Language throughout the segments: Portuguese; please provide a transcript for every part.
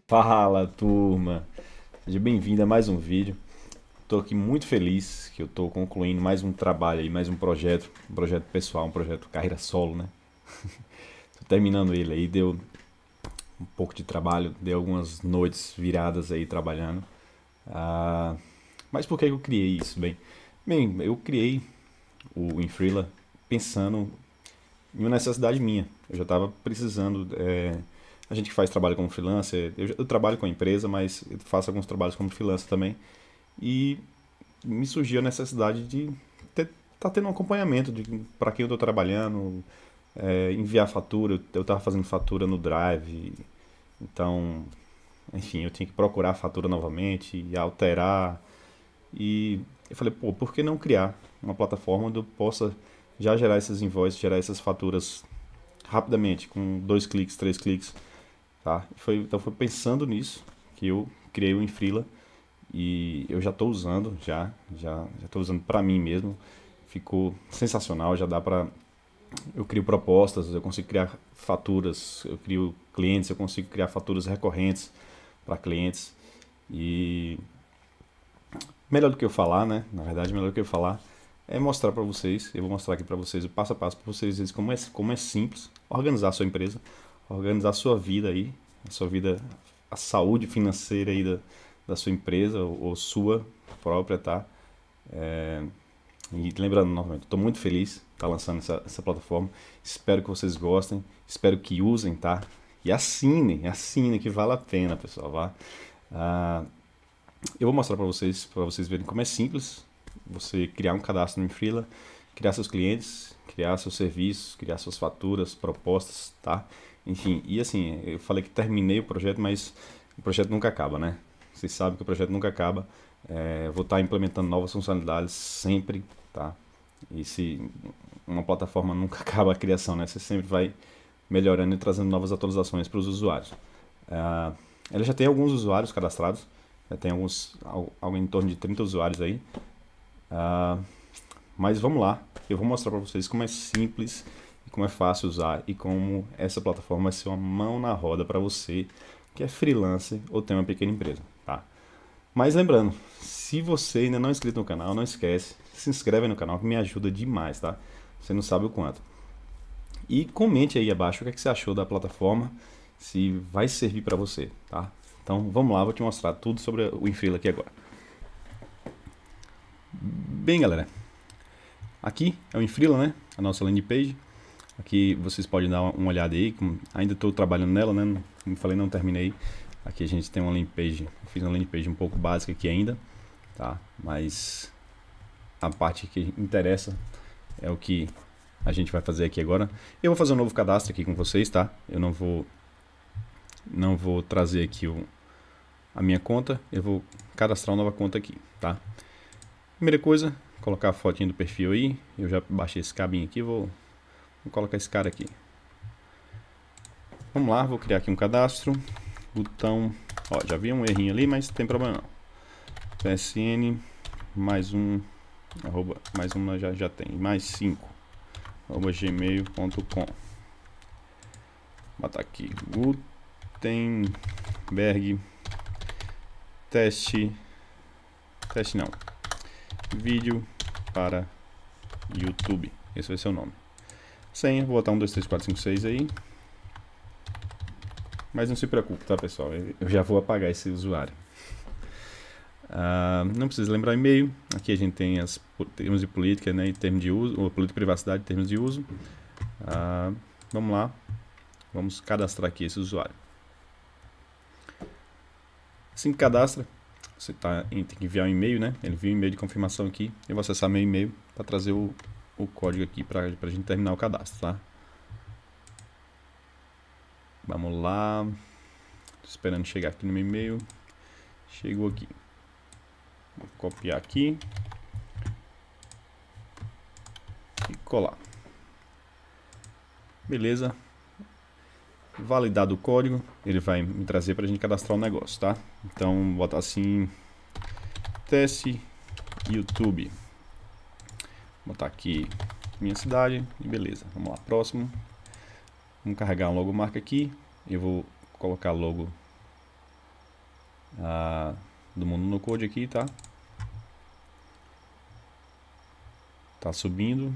Fala, turma! Seja bem-vindo a mais um vídeo. Estou aqui muito feliz que eu estou concluindo mais um trabalho aí, mais um projeto pessoal, um projeto carreira solo, né? Tô terminando ele aí, deu um pouco de trabalho, deu algumas noites viradas aí trabalhando. Ah, mas por que eu criei isso? Bem, eu criei o Infreela pensando em uma necessidade minha. Eu já estava precisando. A gente que faz trabalho como freelancer, eu trabalho com a empresa, mas eu faço alguns trabalhos como freelancer também. E me surgiu a necessidade de tá tendo um acompanhamento de para quem eu estou trabalhando, enviar fatura. Eu estava fazendo fatura no Drive, então, enfim, eu tinha que procurar a fatura novamente e alterar. E eu falei, pô, por que não criar uma plataforma onde eu possa já gerar esses invoices, gerar essas faturas rapidamente, com dois cliques, três cliques, tá? Então foi pensando nisso que eu criei o Infreela e eu já estou usando, já estou usando para mim mesmo. Ficou sensacional, já dá para eu crio propostas, eu consigo criar faturas, eu crio clientes, eu consigo criar faturas recorrentes para clientes e melhor do que eu falar, né? Na verdade, melhor do que eu falar é mostrar para vocês. Eu vou mostrar aqui para vocês o passo a passo para vocês verem como é simples organizar a sua empresa, organizar a sua vida aí, a sua vida, a saúde financeira aí da sua empresa ou sua própria, tá? E lembrando novamente, estou muito feliz de estar lançando essa plataforma. Espero que vocês gostem, espero que usem, tá? E assinem que vale a pena, pessoal. Vá. Ah, eu vou mostrar para vocês verem como é simples você criar um cadastro no Freela, criar seus clientes, criar seus serviços, criar suas faturas, propostas, tá? Enfim, e assim, eu falei que terminei o projeto, mas o projeto nunca acaba, né? Vocês sabem que o projeto nunca acaba. Vou estar implementando novas funcionalidades sempre, tá? E se uma plataforma nunca acaba a criação, né? Você sempre vai melhorando e trazendo novas atualizações para os usuários. Ah, ela já tem alguns usuários cadastrados, já tem algo em torno de 30 usuários aí. Ah, mas vamos lá, eu vou mostrar para vocês como é simples, como é fácil usar e como essa plataforma vai ser uma mão na roda para você que é freelancer ou tem uma pequena empresa, tá? Mas lembrando, se você ainda não é inscrito no canal, não esquece, se inscreve no canal que me ajuda demais, tá? Você não sabe o quanto. E comente aí abaixo o que é que você achou da plataforma, se vai servir para você, tá? Então vamos lá, vou te mostrar tudo sobre o Infreela aqui agora. Bem, galera, aqui é o Infreela, né? A nossa landing page. Aqui vocês podem dar uma olhada aí, ainda estou trabalhando nela, né? Como falei, não terminei. Aqui a gente tem uma landing page, eu fiz uma landing page um pouco básica aqui ainda, tá? Mas a parte que interessa é o que a gente vai fazer aqui agora. Eu vou fazer um novo cadastro aqui com vocês, tá? Eu não vou trazer aqui a minha conta, eu vou cadastrar uma nova conta aqui, tá? Primeira coisa, colocar a fotinha do perfil aí. Eu já baixei esse cabinho aqui, vou colocar esse cara aqui. Vamos lá, vou criar aqui um cadastro. Botão, ó, já vi um errinho ali, mas não tem problema não. PSN mais um arroba, mais uma já tem, mais 5 arroba gmail.com. Botar aqui Gutenberg teste não, vídeo para YouTube. Esse vai ser o nome. Senha, vou botar 1, 2, 3, 4, 5, 6 aí. Mas não se preocupe, tá, pessoal? Eu já vou apagar esse usuário. Não precisa lembrar e-mail. Aqui a gente tem as termos de política, né, e termos de uso, ou política de privacidade, termos de uso. Vamos lá. Vamos cadastrar aqui esse usuário. Assim que cadastra, você tem que enviar um e-mail, né? Ele envia um e-mail de confirmação aqui. Eu vou acessar meu e-mail para trazer o código aqui para a gente terminar o cadastro, tá? Vamos lá. Tô esperando chegar aqui no meu e-mail. Chegou aqui. Vou copiar aqui e colar. Beleza. Validado o código, ele vai me trazer para a gente cadastrar o negócio, tá? Então, vou botar assim: teste YouTube. Vou botar aqui minha cidade e beleza. Vamos lá, próximo. Vamos carregar um logomarca aqui. Eu vou colocar logo do mundo no code aqui, tá? Tá subindo.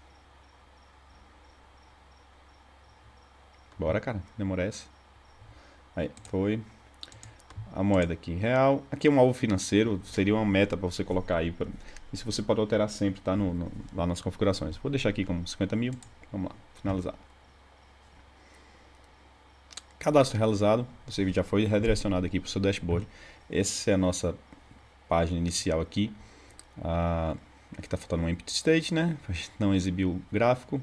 Bora, cara, demora essa. Aí, foi. A moeda aqui, real. Aqui é um alvo financeiro, seria uma meta para você colocar aí. Isso você pode alterar sempre, tá? Lá nas configurações. Vou deixar aqui como 50 mil. Vamos lá, finalizar. Cadastro realizado. Você já foi redirecionado aqui para o seu dashboard. Essa é a nossa página inicial aqui. Aqui está faltando um empty state, né? Não exibiu o gráfico.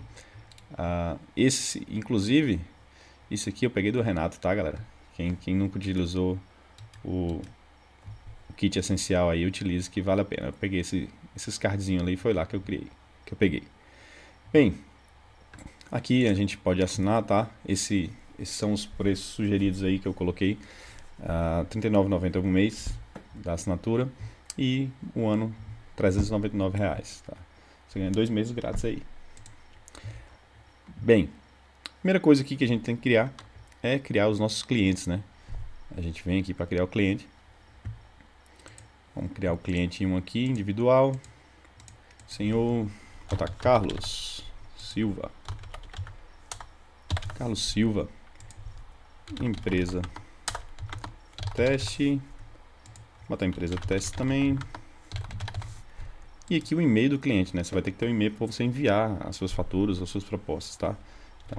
Inclusive, isso aqui eu peguei do Renato, tá, galera? Quem nunca utilizou o kit essencial aí, utilize, que vale a pena. Eu peguei esses cardzinhos ali, foi lá que eu criei, que eu peguei. Bem, aqui a gente pode assinar, tá? Esses são os preços sugeridos aí que eu coloquei. R$ 39,90 por mês da assinatura e um ano R$ 399, tá? Você ganha 2 meses grátis aí. Bem, primeira coisa aqui que a gente tem que criar é criar os nossos clientes, né? A gente vem aqui para criar o cliente. Vamos criar o cliente 1 aqui, individual. Senhor, botar Carlos Silva. Carlos Silva. Empresa teste. Botar empresa teste também. E aqui o e-mail do cliente, né? Você vai ter que ter um e-mail para você enviar as suas faturas, as suas propostas, tá? Então,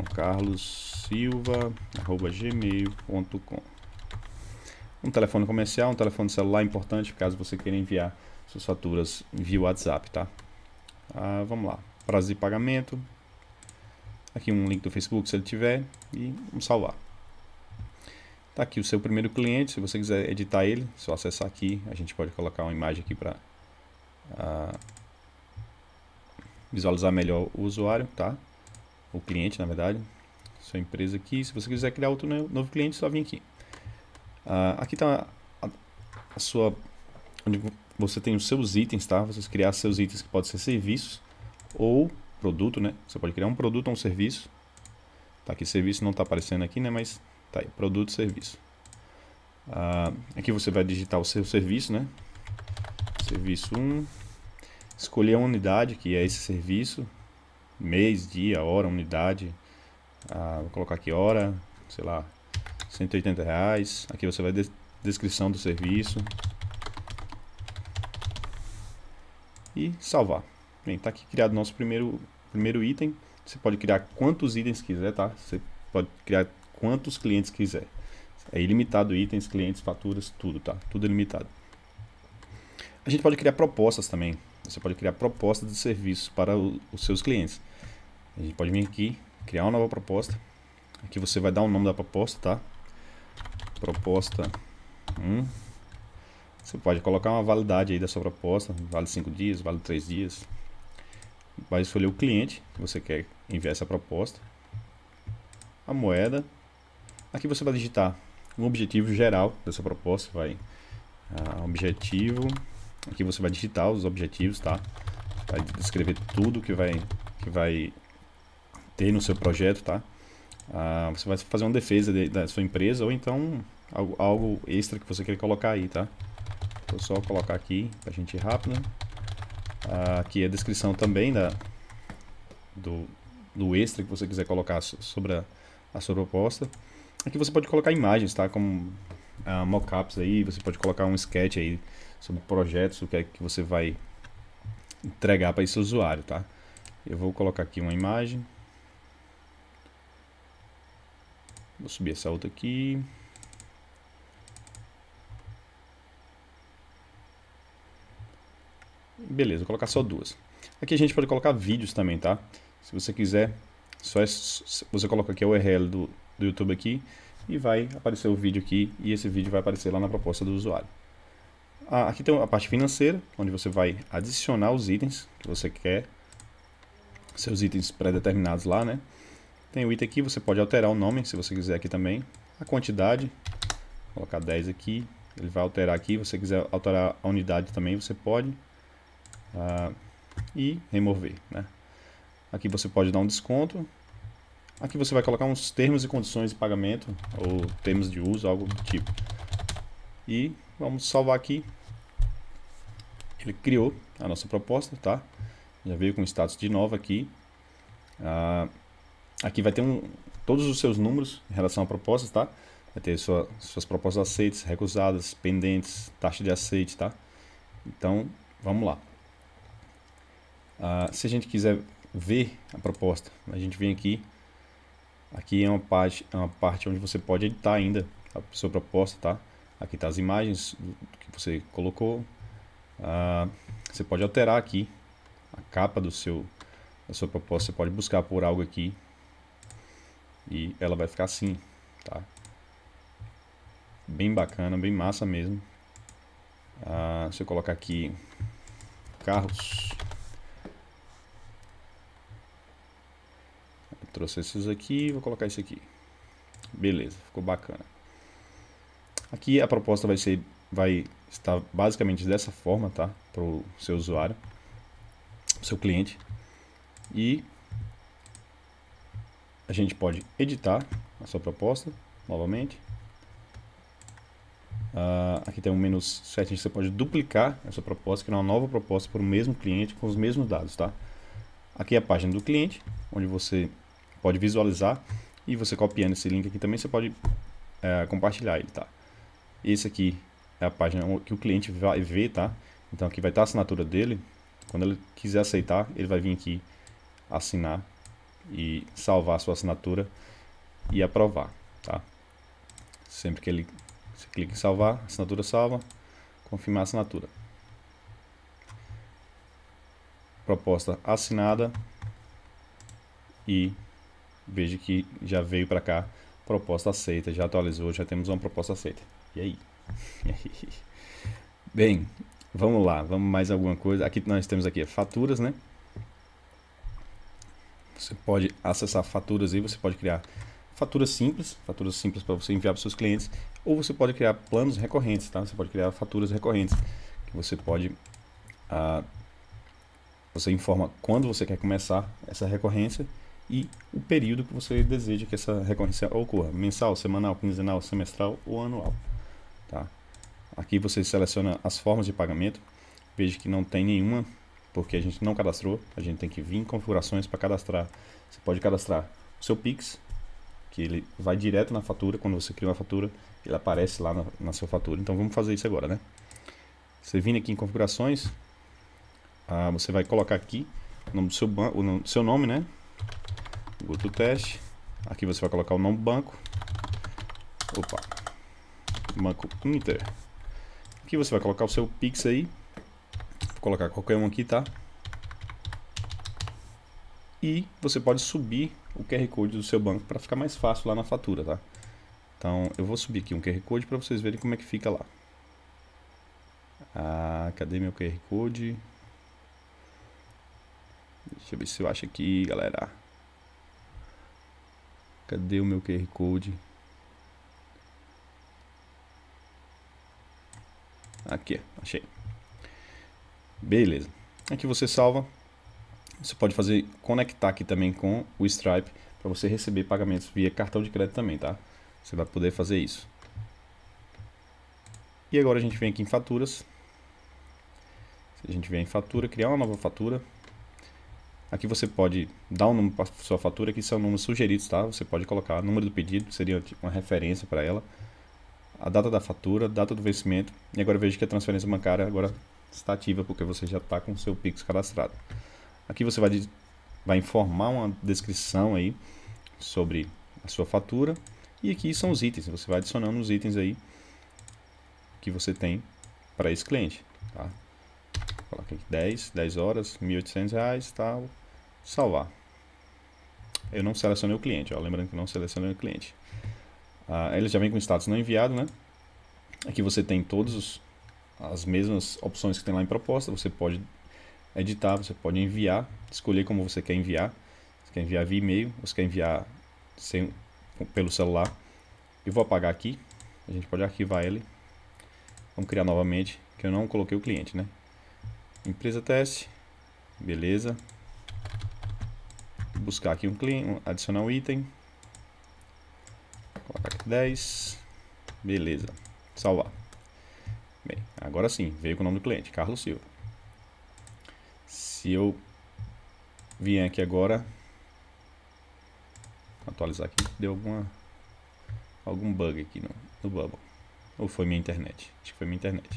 carlossilva@gmail.com. Um telefone comercial, um telefone celular importante, caso você queira enviar suas faturas via WhatsApp, tá? Vamos lá. Prazo de pagamento. Aqui um link do Facebook, se ele tiver. E vamos salvar. Tá aqui o seu primeiro cliente. Se você quiser editar ele, só acessar aqui. A gente pode colocar uma imagem aqui para visualizar melhor o usuário, tá? O cliente, na verdade. Sua empresa aqui. Se você quiser criar outro novo cliente, só vir aqui. Aqui está a sua, onde você tem os seus itens, tá? Você criar seus itens que podem ser serviços ou produto, né? Você pode criar um produto ou um serviço. Tá aqui, serviço não está aparecendo aqui, né? Mas tá aí, produto, serviço. Aqui você vai digitar o seu serviço, né? Serviço 1. Escolher a unidade, que é esse serviço. Mês, dia, hora, unidade. Vou colocar aqui hora, sei lá, R$180. Aqui você vai descrição do serviço. E salvar. Bem, tá aqui criado nosso primeiro item. Você pode criar quantos itens quiser, tá? Você pode criar quantos clientes quiser. É ilimitado itens, clientes, faturas, tudo, tá? Tudo ilimitado. A gente pode criar propostas também. Você pode criar propostas de serviços para os seus clientes. A gente pode vir aqui, criar uma nova proposta. Aqui você vai dar o nome da proposta, tá? Proposta 1. Você pode colocar uma validade aí da sua proposta. Vale 5 dias, vale 3 dias. Vai escolher o cliente que você quer enviar essa proposta. A moeda. Aqui você vai digitar um objetivo geral dessa proposta. Objetivo. Aqui você vai digitar os objetivos, tá? Vai descrever tudo que vai ter no seu projeto, tá? Você vai fazer uma defesa da sua empresa ou então algo extra que você quer colocar aí, tá? Vou só colocar aqui pra gente ir rápido. Aqui é a descrição também do extra que você quiser colocar sobre a sua proposta. Aqui você pode colocar imagens, tá? Como mockups aí, você pode colocar um sketch aí sobre projetos, o que é que você vai entregar para esse usuário, tá? Eu vou colocar aqui uma imagem. Vou subir essa outra aqui. Beleza, vou colocar só duas. Aqui a gente pode colocar vídeos também, tá? Se você quiser, você coloca aqui a URL do YouTube aqui e vai aparecer o vídeo aqui e esse vídeo vai aparecer lá na proposta do usuário. Aqui tem a parte financeira, onde você vai adicionar os itens que você quer, seus itens pré-determinados lá, né? Tem o item aqui, você pode alterar o nome, se você quiser aqui também. A quantidade, vou colocar 10 aqui, ele vai alterar aqui. Se você quiser alterar a unidade também, você pode. E remover, né? Aqui você pode dar um desconto. Aqui você vai colocar uns termos e condições de pagamento, ou termos de uso, algo do tipo. E vamos salvar aqui. Ele criou a nossa proposta, tá? Já veio com o status de nova aqui. Aqui vai ter todos os seus números em relação à proposta, tá? Vai ter suas propostas aceitas, recusadas, pendentes, taxa de aceite, tá? Então, vamos lá. Se a gente quiser ver a proposta, a gente vem aqui. Aqui é uma parte onde você pode editar ainda a sua proposta, tá? Aqui tá as imagens que você colocou. Você pode alterar aqui a capa da sua proposta. Você pode buscar por algo aqui e ela vai ficar assim, tá? Bem bacana, bem massa mesmo. Se eu colocar aqui carros, eu trouxe esses aqui, vou colocar esse aqui. Beleza, ficou bacana. Aqui a proposta vai estar basicamente dessa forma, tá? Para o seu usuário, pro seu cliente. E a gente pode editar a sua proposta novamente. Aqui tem um menu setting, você pode duplicar essa proposta, criar uma nova proposta para o mesmo cliente com os mesmos dados, tá? Aqui é a página do cliente, onde você pode visualizar, e você copiando esse link aqui também você pode compartilhar ele, tá? Esse aqui é a página que o cliente vai ver, tá? Então aqui vai estar a assinatura dele. Quando ele quiser aceitar, ele vai vir aqui assinar e salvar a sua assinatura e aprovar, tá? Sempre que você clica em salvar, assinatura salva, confirmar a assinatura. Proposta assinada e veja que já veio para cá, proposta aceita, já atualizou, já temos uma proposta aceita. E aí? Bem, vamos lá, vamos mais alguma coisa. Aqui nós temos aqui faturas, né? Você pode acessar faturas aí, você pode criar faturas simples para você enviar para os seus clientes, ou você pode criar planos recorrentes, tá? Você pode criar faturas recorrentes, que você pode você informa quando você quer começar essa recorrência e o período que você deseja que essa recorrência ocorra, mensal, semanal, quinzenal, semestral ou anual, tá? Aqui você seleciona as formas de pagamento. Veja que não tem nenhuma, porque a gente não cadastrou. A gente tem que vir em configurações para cadastrar. Você pode cadastrar o seu Pix, que ele vai direto na fatura. Quando você cria uma fatura, ele aparece lá na sua fatura. Então vamos fazer isso agora, né? Você vindo aqui em configurações, você vai colocar aqui o nome do seu banco, o seu nome, né? Go to teste. Aqui você vai colocar o nome do banco. Opa, Banco Inter. Aqui você vai colocar o seu Pix aí. Vou colocar qualquer um aqui, tá? E você pode subir o QR Code do seu banco para ficar mais fácil lá na fatura, tá? Então eu vou subir aqui um QR Code para vocês verem como é que fica lá. Cadê meu QR Code? Deixa eu ver se eu acho aqui, galera. Cadê o meu QR Code? Aqui, achei. Beleza. Aqui você salva. Você pode conectar aqui também com o Stripe para você receber pagamentos via cartão de crédito também, tá? Você vai poder fazer isso. E agora a gente vem aqui em faturas. A gente vem em fatura, criar uma nova fatura. Aqui você pode dar um número para sua fatura, que são números sugeridos, tá? Você pode colocar o número do pedido, que seria uma referência para ela, a data da fatura, data do vencimento. E agora veja que a transferência bancária agora está ativa, porque você já está com o seu Pix cadastrado. Aqui você vai informar uma descrição aí sobre a sua fatura. E aqui são os itens, você vai adicionando os itens aí que você tem para esse cliente, tá? Coloca aqui 10 horas, R$1.800, tal, salvar. Eu não selecionei o cliente, ó, lembrando que não selecionei o cliente. Ele já vem com status não enviado, né? Aqui você tem todas as mesmas opções que tem lá em proposta. Você pode editar, você pode enviar, escolher como você quer enviar. Você quer enviar via e-mail, você quer enviar pelo celular. Eu vou apagar aqui, a gente pode arquivar ele. Vamos criar novamente, que eu não coloquei o cliente, né? Empresa teste, beleza. Buscar aqui um cliente, adicionar um item. Colocar aqui 10, beleza. Salvar. Bem, agora sim, veio com o nome do cliente, Carlos Silva. Se eu vier aqui agora, atualizar aqui, deu algum bug aqui no Bubble. Ou foi minha internet? Acho que foi minha internet.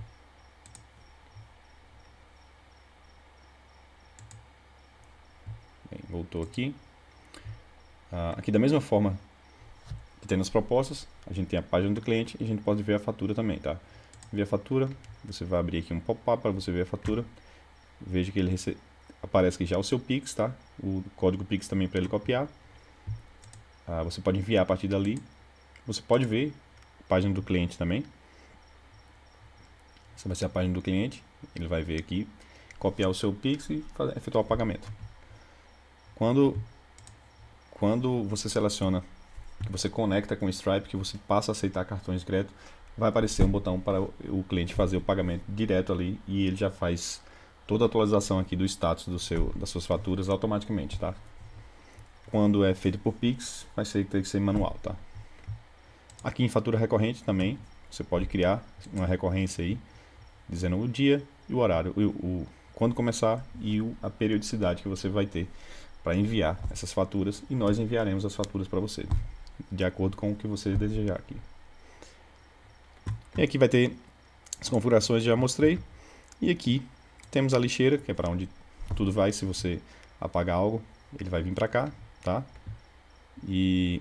Bem, voltou aqui. Aqui da mesma forma que tem nas propostas, a gente tem a página do cliente e a gente pode ver a fatura também, tá? Ver a fatura, você vai abrir aqui um pop-up para você ver a fatura. Veja que ele aparece aqui já o seu Pix, tá? O código Pix também para ele copiar. Você pode enviar a partir dali. Você pode ver a página do cliente também. Essa vai ser a página do cliente. Ele vai ver aqui, copiar o seu Pix e efetuar o pagamento. Quando você seleciona, que você conecta com o Stripe, que você passa a aceitar cartões de crédito, vai aparecer um botão para o cliente fazer o pagamento direto ali e ele já faz toda a atualização aqui do status das suas faturas automaticamente, tá? Quando é feito por Pix, tem que ser manual, tá? Aqui em fatura recorrente também, você pode criar uma recorrência aí, dizendo o dia e o horário, quando começar e a periodicidade que você vai ter para enviar essas faturas, e nós enviaremos as faturas para você, de acordo com o que você desejar aqui. E aqui vai ter as configurações, já mostrei, e aqui temos a lixeira, que é para onde tudo vai. Se você apagar algo, ele vai vir para cá, tá? E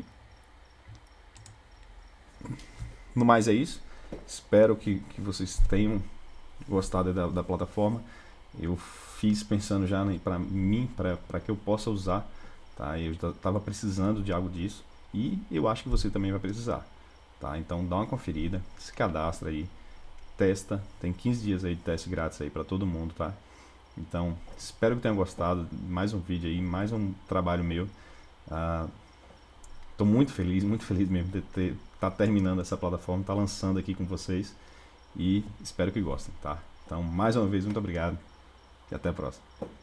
no mais é isso. Espero que vocês tenham gostado da plataforma. Eu fiz pensando já para mim, para que eu possa usar, tá? Eu estava precisando de algo disso e eu acho que você também vai precisar, tá? Então dá uma conferida, se cadastra aí, testa, tem 15 dias aí de teste grátis aí para todo mundo, tá? Então espero que tenham gostado. Mais um vídeo aí, mais um trabalho meu. Tô muito feliz mesmo de tá terminando essa plataforma, tá lançando aqui com vocês e espero que gostem, tá? Então mais uma vez muito obrigado e até a próxima.